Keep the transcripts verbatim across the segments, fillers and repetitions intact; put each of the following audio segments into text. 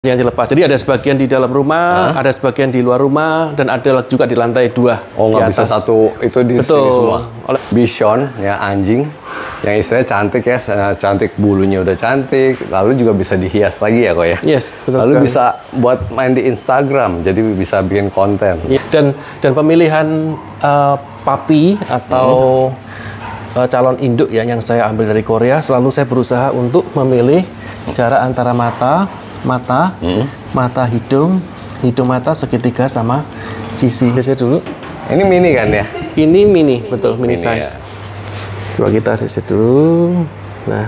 yang dilepas. Jadi ada sebagian di dalam rumah, Hah? ada sebagian di luar rumah, dan ada juga di lantai dua. Oh, nggak bisa satu itu di Betul. sini semua. Bichon ya, anjing yang istilahnya cantik ya, cantik, bulunya udah cantik, lalu juga bisa dihias lagi ya kok ya. Yes, betul lalu sekali. bisa buat main di Instagram, jadi bisa bikin konten. Ya, dan dan pemilihan uh, papi atau hmm. uh, calon induk ya yang saya ambil dari Korea, selalu saya berusaha untuk memilih jarak antara mata mata, hmm. mata hidung, hidung mata segitiga sama sisi. Sisi dulu. Ini mini kan ya? Ini mini, betul, mini, mini size. Ya. Coba kita sisi dulu. Nah,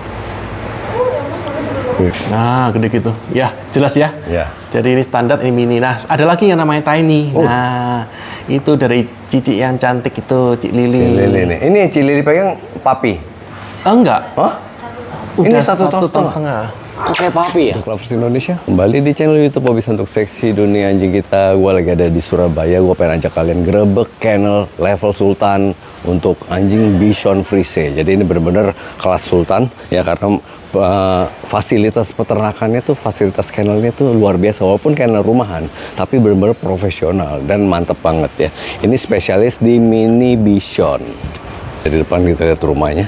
nah gede gitu. Ya, jelas ya. Ya. Jadi ini standar, ini mini. Nah, ada lagi yang namanya tiny. Oh. Nah, itu dari Cici yang cantik itu, Cik Lili. Cik Lili nih. Ini Cik Lili pegang papi? Oh, enggak. Hah? Udah ini satu, satu tahun setengah. Oke, papi ya? Untuk lovers Indonesia, kembali di channel YouTube Bobby untuk seksi dunia anjing kita. Gue lagi ada di Surabaya. Gue pengen ajak kalian grebek kennel level sultan untuk anjing Bichon Frise. Jadi ini bener-bener kelas sultan ya, karena uh, fasilitas peternakannya tuh, fasilitas kennelnya tuh luar biasa. Walaupun kennel rumahan, tapi bener-bener profesional dan mantep banget ya. Ini spesialis di mini Bichon. Dari depan kita lihat rumahnya.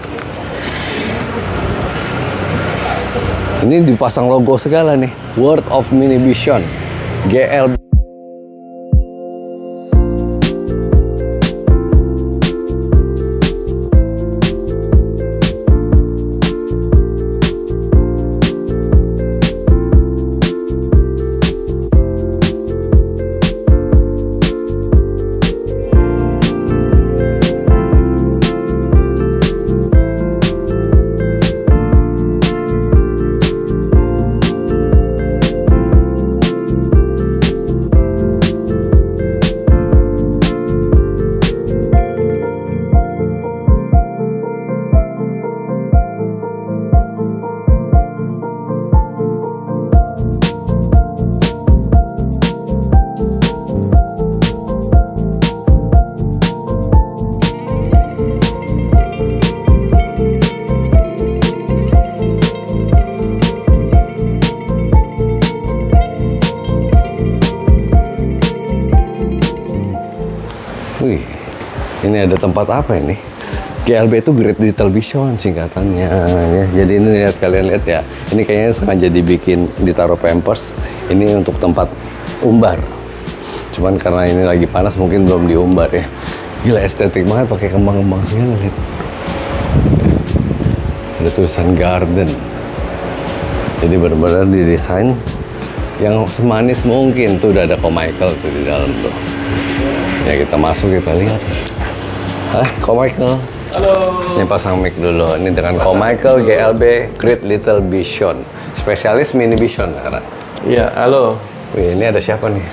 Ini dipasang logo segala nih, World of Mini Bichon, G L B. Wih, ini ada tempat apa ini? G L B itu Great Little Bichon singkatannya ya. Jadi ini lihat, kalian lihat ya. Ini kayaknya sengaja dibikin, ditaruh pampers. Ini untuk tempat umbar. Cuman karena ini lagi panas mungkin belum diumbar ya. Gila, estetik banget pakai kembang-kembang segala, lihat. Ada tulisan garden. Jadi benar-benar didesain yang semanis mungkin. Tuh udah ada Ko Michael tuh di dalam tuh. Ya, kita masuk, kita lihat. Hah, Ko Michael. Halo. Ini pasang mic dulu. Ini dengan Ko Michael G L B Great Little Bichon, spesialis mini Bichon sekarang. Iya, halo. Wih, ini ada siapa nih?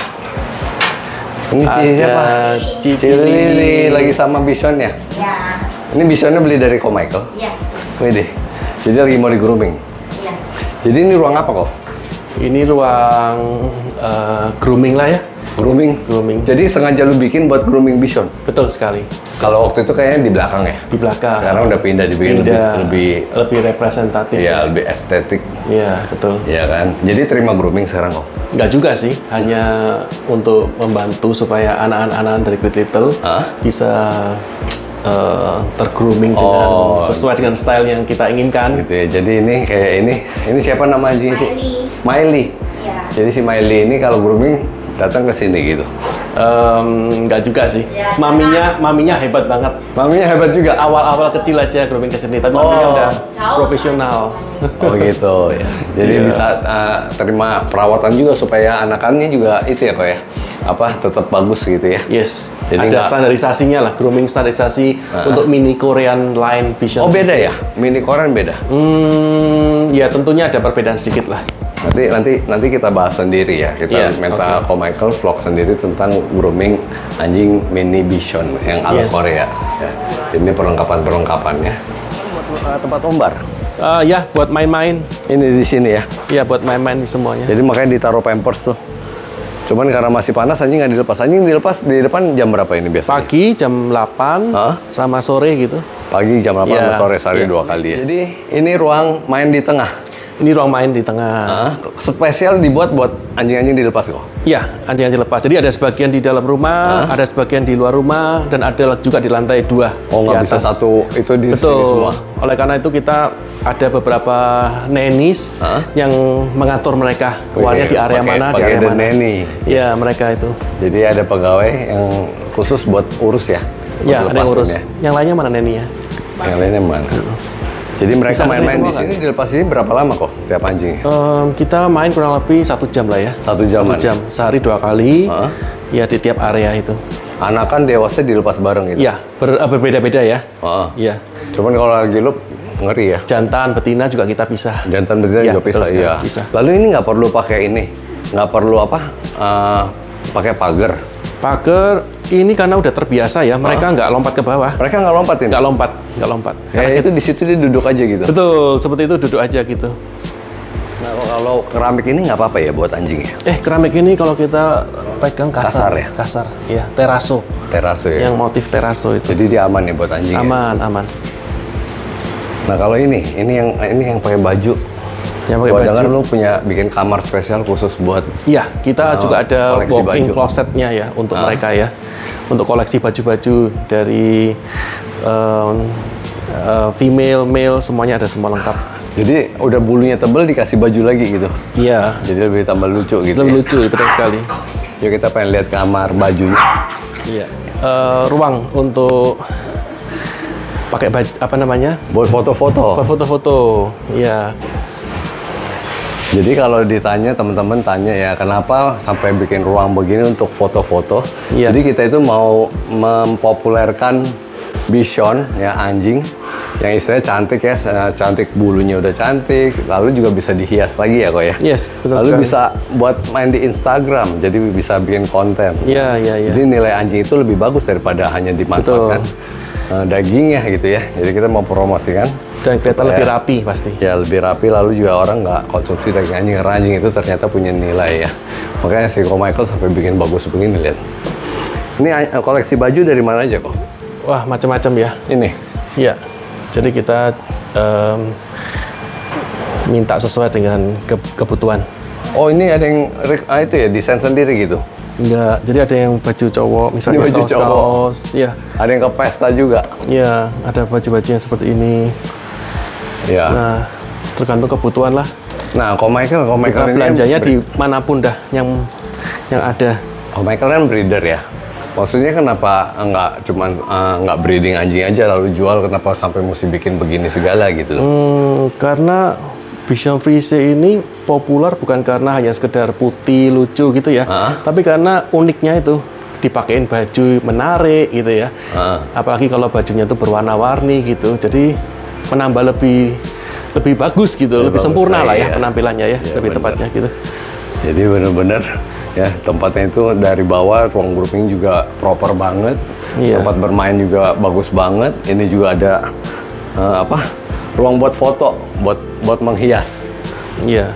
Ini ada siapa? Cici Lili lagi sama Bichon ya? Iya. Ini Bichonnya beli dari Ko Michael? Iya. Wih deh. Jadi lagi mau di grooming? Iya. Jadi ini ruang apa kok? Ini ruang uh, grooming lah ya. Grooming? Grooming. Jadi sengaja lu bikin buat grooming Bichon? Betul sekali. Kalau waktu itu kayaknya di belakang ya? Di belakang. Sekarang udah pindah dibikin pindah, lebih, lebih lebih representatif. Iya, lebih estetik. Iya, betul. Iya kan? Jadi terima grooming sekarang kok? Nggak juga sih, hanya untuk membantu supaya anak-anak dari Great Little Hah? bisa uh, tergrooming dengan Oh. sesuai dengan style yang kita inginkan. Gitu ya. Jadi ini kayak ini, ini siapa nama anjingnya sih? Miley. Miley. Iya. Jadi si Miley ini kalau grooming datang ke sini gitu. Um, nggak juga sih. Ya, maminya, maminya hebat banget. Maminya hebat juga. Awal-awal kecil aja grooming ke sini, tapi Oh. maminya udah Jauh. profesional. Oh gitu ya. Jadi Iya. bisa uh, terima perawatan juga supaya anakannya juga itu ya kok ya. Apa tetap bagus gitu ya. Yes. Jadi ada nggak- standarisasinya lah, grooming standarisasi Uh-huh. untuk mini Korean line Bichon. Oh beda ya? Mini Korean beda. Hmm, ya tentunya ada perbedaan sedikit lah. Nanti nanti nanti kita bahas sendiri ya. Kita Iya, minta oke. Ko Michael vlog sendiri tentang grooming anjing mini Bichon yang ala Yes. Korea. Ya. Ini perlengkapan-perlengkapannya. Tempat umbar. Uh, ya, buat main-main. Ini di sini ya. Ya, buat main-main semuanya. Jadi makanya ditaruh pampers tuh. Cuman karena masih panas anjing nggak dilepas. Anjing dilepas di depan jam berapa ini biasanya? Pagi jam delapan Hah? sama sore gitu. Pagi jam delapan Iya, sama sore, sehari iya. dua kali ya. Jadi ini ruang main di tengah. Ini ruang main di tengah. Ah, spesial dibuat buat anjing-anjing dilepas kok? Iya, anjing-anjing lepas. Jadi ada sebagian di dalam rumah, ah? ada sebagian di luar rumah, dan ada juga di lantai dua. Oh, nggak bisa satu itu di Betul. sini semua? Oleh karena itu kita ada beberapa nenis ah? yang mengatur mereka keluarnya di area pake, mana, pake di area mana. Neni. Iya, mereka itu. Jadi ada pegawai yang khusus buat urus ya? Iya, ada yang urus. Ya? Yang lainnya mana neninya? Yang lainnya mana? Hmm. Jadi mereka main-main di sini, kan? Dilepas ini berapa lama kok tiap anjing? Um, kita main kurang lebih satu jam lah ya. Satu jam. Satu jam. Sehari dua kali. Huh? Ya di tiap area itu. Anakan dewasa dilepas bareng gitu? Iya, ber, uh, berbeda-beda ya. Iya. Iya. Cuman kalau lagi lu ngeri ya? Jantan, betina juga kita pisah. Jantan, betina ya, juga pisah, iya. Pisah. Lalu ini nggak perlu pakai ini? Nggak perlu apa? Uh, pakai pagar? Pagar ini karena udah terbiasa ya, mereka nggak huh? lompat ke bawah. Mereka nggak lompat ini? Nggak lompat, nggak lompat. Kayak itu di situ dia duduk aja gitu? Betul, seperti itu duduk aja gitu. Nah, kalau keramik ini nggak apa-apa ya buat anjing ya? Eh, keramik ini kalau kita pegang kasar. Kasar ya? Kasar, iya. Teraso. Teraso ya? Yang motif teraso itu. Jadi dia aman ya buat anjing Aman, ya? aman. Nah, kalau ini, ini yang ini yang pakai baju. Yang pakai baju. Dengar lu punya bikin kamar spesial khusus buat. Iya, kita oh, juga ada walk-in baju. closetnya ya untuk ah. mereka ya, untuk koleksi baju-baju dari um, uh, female, male semuanya ada semua lengkap. Jadi udah bulunya tebel dikasih baju lagi gitu. Iya. Jadi lebih tambah lucu gitu. Lebih ya? lucu, betul sekali. Yuk kita pengen lihat kamar bajunya. Iya. Uh, ruang untuk pakai baju apa namanya? Buat foto-foto. Buat foto-foto. Iya. Jadi kalau ditanya teman-teman tanya ya kenapa sampai bikin ruang begini untuk foto-foto. Iya. Jadi kita itu mau mempopulerkan Bichon ya anjing yang istilahnya cantik ya, cantik bulunya udah cantik, lalu juga bisa dihias lagi ya kok ya. Yes, betul lalu sekali. Bisa buat main di Instagram, jadi bisa bikin konten. Iya, iya, iya. Jadi nilai anjing itu lebih bagus daripada hanya dimanfaatkan uh, dagingnya gitu ya. Jadi kita mau promosikan. Dan kelihatan lebih rapi pasti. Ya, lebih rapi, lalu juga orang nggak konsumsi daging anjing, karena anjing itu ternyata punya nilai ya. Makanya si Ko Michael sampai bikin bagus begini, lihat. Ini koleksi baju dari mana aja kok? Wah, macam-macam ya. Ini? Iya. Jadi kita um, minta sesuai dengan ke kebutuhan. Oh, ini ada yang ah, itu ya desain sendiri gitu? Enggak. Jadi ada yang baju cowok, misalnya baju kaos, cowok. kaos. Ya. Ada yang ke pesta juga? Iya. Ada baju-baju yang seperti ini. Ya. Nah, tergantung kebutuhan lah. Nah, Ko Michael, Ko Michael kita belanjanya di manapun dah yang yang ada. Ko Michael kan breeder ya. Maksudnya kenapa nggak cuman uh, nggak breeding anjing aja lalu jual, kenapa sampai mesti bikin begini segala gitu? Hmm, karena Bichon Frise ini populer bukan karena hanya sekedar putih lucu gitu ya, uh-huh. tapi karena uniknya itu dipakein baju menarik gitu ya. Uh-huh. Apalagi kalau bajunya itu berwarna-warni gitu, jadi menambah lebih lebih bagus gitu, lebih, lebih sempurna lah ya, ya penampilannya ya, ya lebih bener. Tepatnya gitu. Jadi benar-benar ya tempatnya itu dari bawah, ruang grouping juga proper banget, iya. Tempat bermain juga bagus banget. Ini juga ada uh, apa ruang buat foto, buat buat menghias. Iya.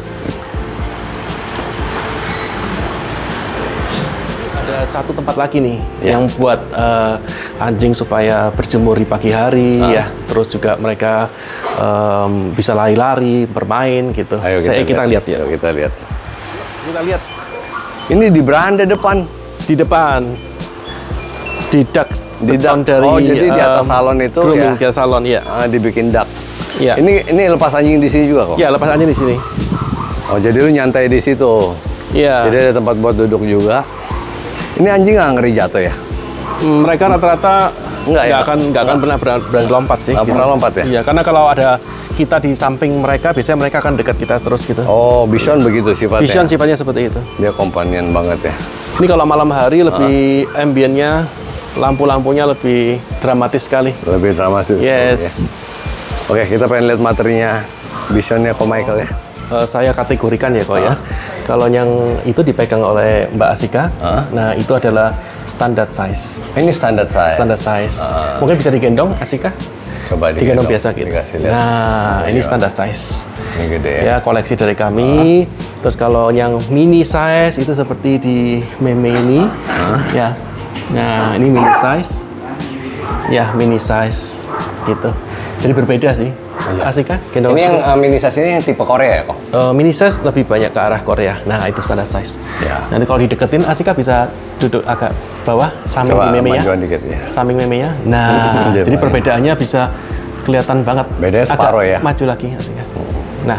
Ada satu tempat lagi nih ya. Yang buat uh, anjing supaya berjemur di pagi hari ah. ya. Terus juga mereka um, bisa lari-lari, bermain gitu. Ayo kita, Saya, kita lihat. lihat ya. Ayo kita lihat. Kita lihat. Ini di beranda depan. Di depan. Di dak. Di dak dari. Oh, jadi di atas salon itu grooming, ya. Di salon ya. Ah, dibikin dak. Iya. Ini ini lepas anjing di sini juga kok. Iya, lepas anjing di sini. Oh, jadi lu nyantai di situ. Iya. Jadi ada tempat buat duduk juga. Ini anjing nggak ngeri jatuh ya? Mereka rata-rata nggak ya? akan nggak akan pernah berani lompat sih. Nggak gitu. Pernah lompat ya? Iya, karena kalau ada kita di samping mereka, biasanya mereka akan dekat kita terus gitu. Oh, Bichon begitu sifatnya? Bichon sifatnya seperti itu. Dia kompanian banget ya? Ini kalau malam hari lebih uh. ambiennya, lampu-lampunya lebih dramatis sekali. Lebih dramatis? Yes. Ya. Oke, kita pengen lihat materinya Bichonnya Ko Michael ya? Uh, saya kategorikan ya kok uh. ya. Kalau yang itu dipegang oleh Mbak Asika, uh. nah itu adalah standard size. Ini standard size? Standard size. Uh. Mungkin bisa digendong Asika? Coba digendong biasa gitu. Lihat. Nah, oh, ini standard size. Ini gede ya? Ya, koleksi dari kami. Uh. Terus kalau yang mini size itu seperti di Meme ini. Uh. Ya. Nah, ini mini size. Ya, mini size gitu. Jadi berbeda sih. Iya. Asik kan? Gendong. Ini yang uh, mini size ini yang tipe Korea ya kok? Uh, mini size lebih banyak ke arah Korea. Nah, itu standar size. Ya. Nanti kalau dideketin, Asika bisa duduk agak bawah, samping Coba memenya. majuan dikit ya. Samping memenya. Nah, Jadi jadi perbedaannya bisa kelihatan banget. Bedanya separuh ya? Maju lagi, Asika. Nah.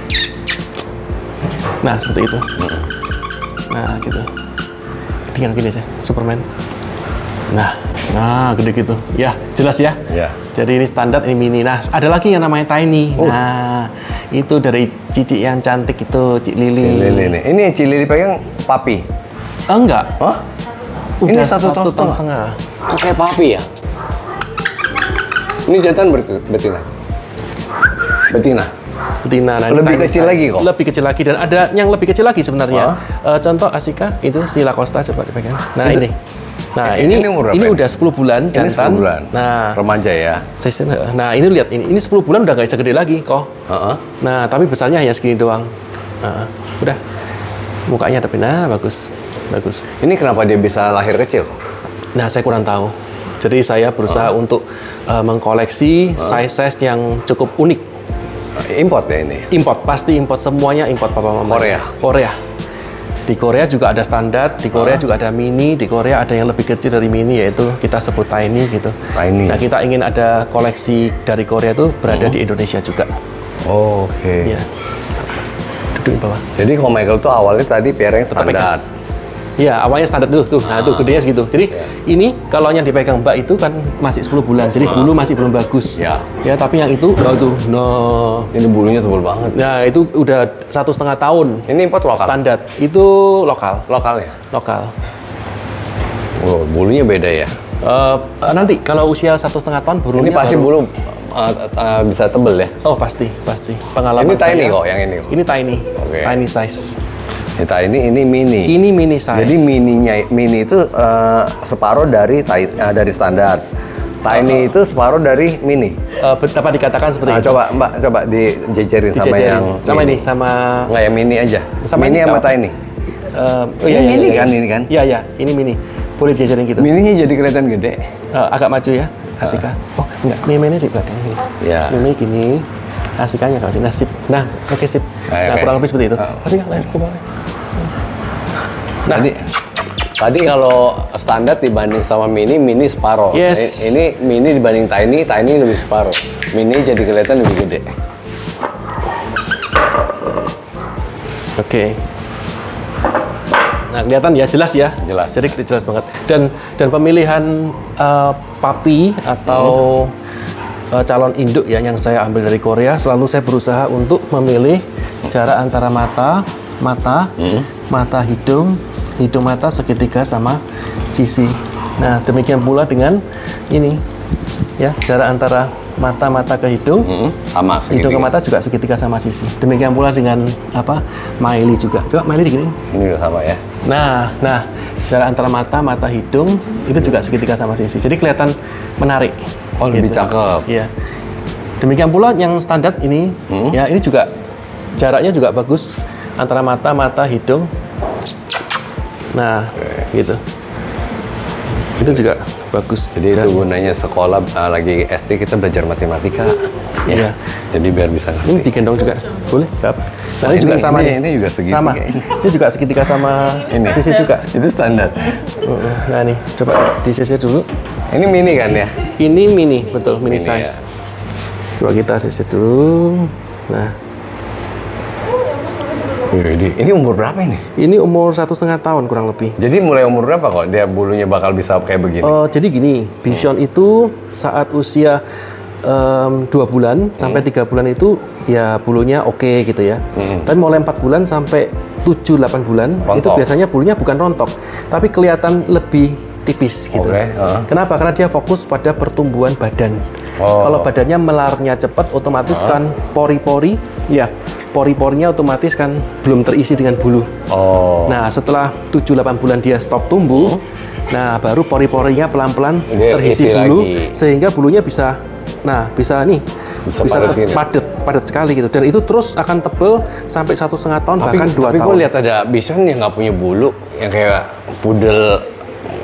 Nah, seperti itu. Nah, gitu. Tinggal gini aja, Superman. Nah, nah gede gitu. Ya, jelas ya? Ya. Jadi ini standar, ini mini. Nah, ada lagi yang namanya tiny. Oh. Nah, itu dari Cici yang cantik itu, Cik Lili. Cik Lili nih. Ini Cik Lili pegang papi? Oh, enggak. Hah? Udah Ini satu, satu tahun tahun setengah. setengah. Kok kayak papi ya? Ini jantan berarti betina? Betina? Betina. Nah, Lebih tiny kecil size. lagi kok? Lebih kecil lagi. Dan ada yang lebih kecil lagi sebenarnya. Hah? Uh, contoh Asika, itu si Lacosta, coba dipegang. Nah, Itu- ini. Nah, ini ini umur berapa ini ini? udah sepuluh bulan Ini jantan. sepuluh bulan? Nah, Remaja ya? size-nya, nah ini lihat ini. Ini sepuluh bulan udah nggak bisa gede lagi kok. Heeh. Nah, tapi besarnya hanya segini doang. Nah, udah. Mukanya tapi nah bagus. Bagus. Ini kenapa dia bisa lahir kecil? Nah, saya kurang tahu. Jadi saya berusaha untuk uh, mengkoleksi size-size yang cukup unik. Import ya ini? Import, pasti import, semuanya import papa mama. Korea? Korea. Di Korea juga ada standar, di Korea juga ada mini, di Korea ada yang lebih kecil dari mini, yaitu kita sebut tiny gitu. Tiny. Nah, kita ingin ada koleksi dari Korea itu berada di Indonesia juga. Oh, oke. Iya. Duduk di bawah. Jadi kalau Michael tuh awalnya tadi piara yang standar. Iya, awalnya standar tuh, tuh. Nah, tuh gedenya segitu. Jadi ini kalau yang dipegang Mbak itu kan masih sepuluh bulan. Jadi bulu masih belum bagus. Ya. Ya, tapi yang itu oh tuh. No. Ini bulunya tebal banget. Nah, itu udah satu setengah tahun. Ini import lokal? Standar. Itu lokal. Lokal ya? Lokal. Oh, bulunya beda ya? Eh, nanti kalau usia satu setengah tahun Ini bulunya pasti baru- bulu uh, uh, bisa tebel ya? Oh, pasti, pasti. Pengalaman Ini tiny saya- kok, yang ini. Ini tiny. Oke. Tiny size. Kita ini ini mini. Ini mini size. Jadi mininya mini itu uh, separuh dari ti- uh, dari standar. Tiny itu separuh dari mini. Eh, dapat dikatakan seperti Nah, itu. coba Mbak coba dijejerin sama Dijejerin. yang sama ini sama Nggak yang mini aja. Sama mini ini, sama Kak. tiny. eh, oh, Ini mini kan, ini kan? Iya, iya, ini mini. Boleh dijajarin gitu. Mininya jadi kelihatan gede. Eh, agak maju ya, Asika. Oh, enggak, mini di belakang ini. Ya. Mini gini. Asikanya kalau sini. Nah, sip. Nah, oke sip. Nah, Nah, oke. kurang lebih seperti itu. Oh. Asika, lain ke bawah. Nah, tadi tadi kalau standar dibanding sama mini, mini separuh. Yes. Ini, ini mini dibanding tiny, tiny lebih separuh. Mini jadi kelihatan lebih gede. Oke. Nah, kelihatan ya, jelas ya. Jelas. Jadi jelas banget. Dan dan pemilihan uh, papi atau uh, calon induk ya yang saya ambil dari Korea, selalu saya berusaha untuk memilih jarak antara mata, mata, mata hidung, hidung mata segitiga sama sisi. Nah, demikian pula dengan ini ya, jarak antara mata-mata ke hidung. Mm-mm, sama Hidung ke segitiga. mata juga segitiga sama sisi. Demikian pula dengan apa? Maili juga. Coba Maili digini. Ini juga sama ya. Nah, nah, jarak antara mata, mata, hidung itu juga segitiga sama sisi. Jadi kelihatan menarik. Oh, lebih cakep. Iya. Demikian pula yang standar ini, Hmm. ya ini juga jaraknya juga bagus antara mata, mata, hidung. Nah, gitu. Itu juga bagus. Jadi Dan- itu gunanya sekolah uh, lagi S D kita belajar matematika. Iya. Jadi biar bisa Ini ngerti. digendong juga, boleh? Gak apa. Nah, Oh, ini, juga ini- sama ini- nih. ini juga segitiga Sama. ini. Ini juga segitiga sama Ini. sisi juga. Itu standar. Uh-uh. Nah nih, coba disisir dulu. Ini mini kan ya? Ini mini, betul, mini, Mini, size. ya. Coba kita sisir dulu. Nah, Wih, ini umur berapa ini? ini umur satu setengah tahun kurang lebih. Jadi mulai umur berapa kok dia bulunya bakal bisa kayak begini? Oh, jadi gini, Bichon itu saat usia em, dua bulan sampai tiga bulan itu ya bulunya oke gitu ya. Tapi mulai empat bulan sampai tujuh delapan bulan itu Rontok. biasanya bulunya bukan rontok, tapi kelihatan lebih tipis gitu. Oke, heeh. Kenapa? Karena dia fokus pada pertumbuhan badan. Oh. Kalau badannya melarnya cepat, otomatis kan pori-pori, ya pori-porinya otomatis kan belum terisi dengan bulu. Oh. Nah, setelah tujuh delapan bulan dia stop tumbuh, nah baru pori-porinya pelan-pelan Dia terisi isi bulu lagi. sehingga bulunya bisa nah, bisa nih Bisa bisa, padat ter- gini. padat, padat sekali gitu. Dan itu terus akan tebel sampai satu setengah tahun tapi bahkan dua tapi gue tahun. lihat ada bison yang nggak punya bulu, yang kayak pudel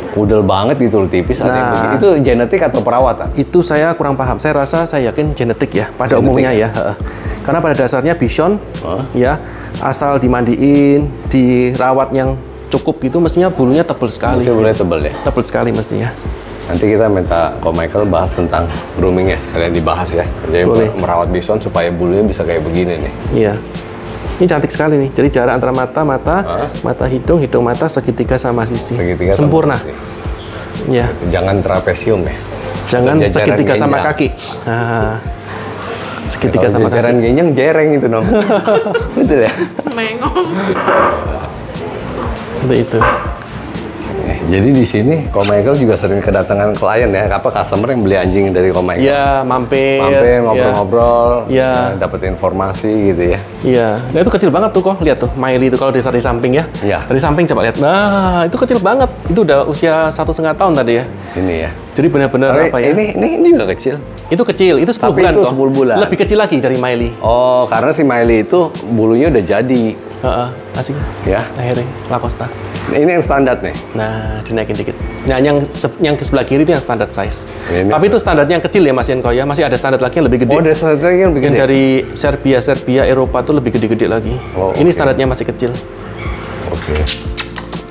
pudel banget gitu loh, tipis. Ada yang Nah. begini. Itu genetik atau perawatan? Itu saya kurang paham. Saya rasa saya yakin genetik ya pada Genetik umumnya ya. Heeh. Karena pada dasarnya bison Huh? ya asal dimandiin, dirawat yang cukup gitu mestinya bulunya tebal sekali. Masih boleh tebel ya. Tebal sekali mestinya. Nanti kita minta Ko Michael bahas tentang groomingnya, sekalian dibahas ya. Jadi Boleh. merawat bison supaya bulunya bisa kayak begini nih. Iya. Ini cantik sekali nih. Jadi jarak antara mata, mata, Hah? mata hidung, hidung mata segitiga sama sisi. Segitiga sama Sempurna. sisi. Iya. Jangan trapesium ya. Jangan Jajaran segitiga sama genjang. kaki. Nah, segitiga Kalau sama jajaran kaki. genjang jereng itu nom. Betul ya? Mengong. Seperti itu. Eh, jadi di sini Ko Michael juga sering kedatangan klien ya, apa customer yang beli anjing dari Ko Michael. Iya, mampir. Mampir ngobrol-ngobrol, Iya. ya, dapat informasi gitu ya. Iya. Nah itu kecil banget tuh kok. Lihat tuh, Miley itu kalau di, di samping ya. Iya. Dari samping coba lihat. Nah, itu kecil banget. Itu udah usia satu setengah tahun tadi ya. Ini ya. Jadi benar-benar Tapi apa ya? ini ini ini juga kecil. Itu kecil. Itu sepuluh Tapi bulan itu kok. sepuluh bulan. Lebih kecil lagi dari Miley. Oh, karena si Miley itu bulunya udah jadi. Heeh. Asik. Ya. Akhirnya Lacosta. Ini yang standar nih. Nah, dinaikin dikit. Nah, yang se- yang ke sebelah kiri itu yang standar size. Ini Tapi itu standarnya yang kecil ya, Mas Yanko ya. Masih ada standar lagi yang lebih gede. Oh, ada standar yang lebih Yang gede. dari Serbia, Serbia, Eropa tuh lebih gede-gede lagi. Oh, Ini oke. standarnya masih kecil. Oke.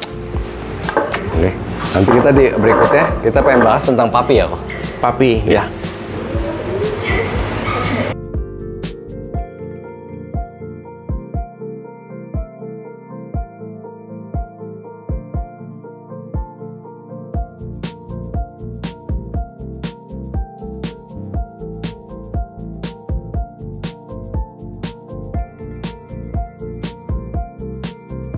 Oke. Nanti kita di berikutnya kita pengen bahas tentang papi ya kok. Papi, ya.